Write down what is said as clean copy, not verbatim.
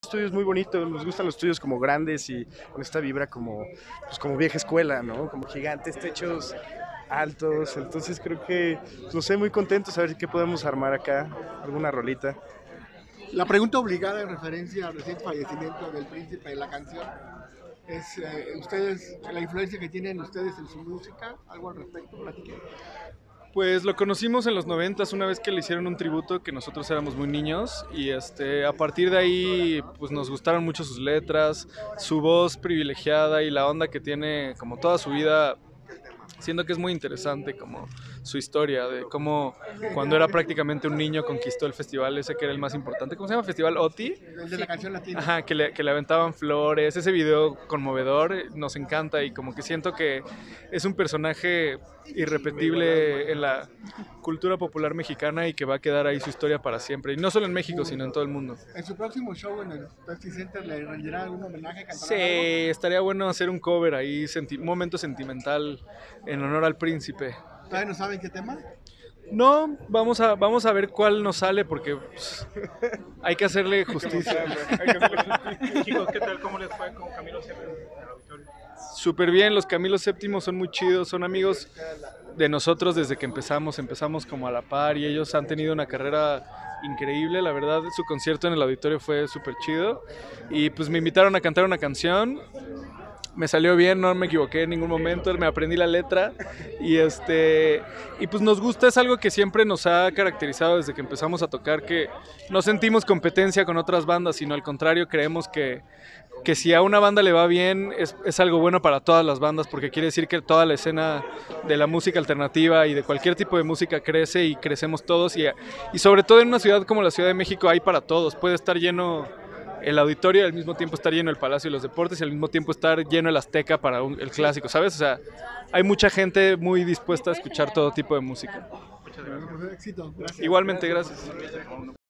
estudio es muy bonito, nos gustan los estudios como grandes y con esta vibra como, pues como vieja escuela, ¿no? Como gigantes, techos altos, entonces creo que, pues, no sé, muy contentos a ver qué podemos armar acá, alguna rolita. La pregunta obligada en referencia al reciente fallecimiento del príncipe de la canción es ustedes, la influencia que tienen ustedes en su música, algo al respecto, platiquen. Pues lo conocimos en los noventas una vez que le hicieron un tributo que nosotros éramos muy niños y a partir de ahí pues nos gustaron mucho sus letras, su voz privilegiada y la onda que tiene como toda su vida. Siento que es muy interesante como su historia de cómo cuando era prácticamente un niño conquistó el festival ese que era el más importante. ¿Cómo se llama? Festival OTI. El de la canción latina. Ajá, que le aventaban flores. Ese video conmovedor nos encanta y como que siento que es un personaje irrepetible en la cultura popular mexicana y que va a quedar ahí su historia para siempre. Y no solo en México, sino en todo el mundo. En su próximo show en el Pepsi Center le rendirá algún homenaje, cantará Sí, algo. estaría bueno hacer un cover ahí, un momento sentimental en honor al príncipe. ¿Todavía no saben qué tema? No, vamos a ver cuál nos sale porque pues, hay que hacerle justicia. Chicos, ¿qué tal? ¿Cómo les fue con Camilo VII en el auditorio? Súper bien, los Camilo VII son muy chidos, son amigos de nosotros desde que empezamos como a la par y ellos han tenido una carrera increíble, la verdad su concierto en el auditorio fue súper chido y pues me invitaron a cantar una canción. Me salió bien, no me equivoqué en ningún momento, me aprendí la letra y pues nos gusta, es algo que siempre nos ha caracterizado desde que empezamos a tocar, que no sentimos competencia con otras bandas, sino al contrario, creemos que si a una banda le va bien es algo bueno para todas las bandas, porque quiere decir que toda la escena de la música alternativa y de cualquier tipo de música crece y crecemos todos y sobre todo en una ciudad como la Ciudad de México hay para todos, puede estar lleno el auditorio y al mismo tiempo estar lleno el Palacio de los Deportes y al mismo tiempo estar lleno el Azteca para el clásico, ¿sabes? O sea, hay mucha gente muy dispuesta a escuchar todo tipo de música. Éxito. Gracias. Igualmente, gracias.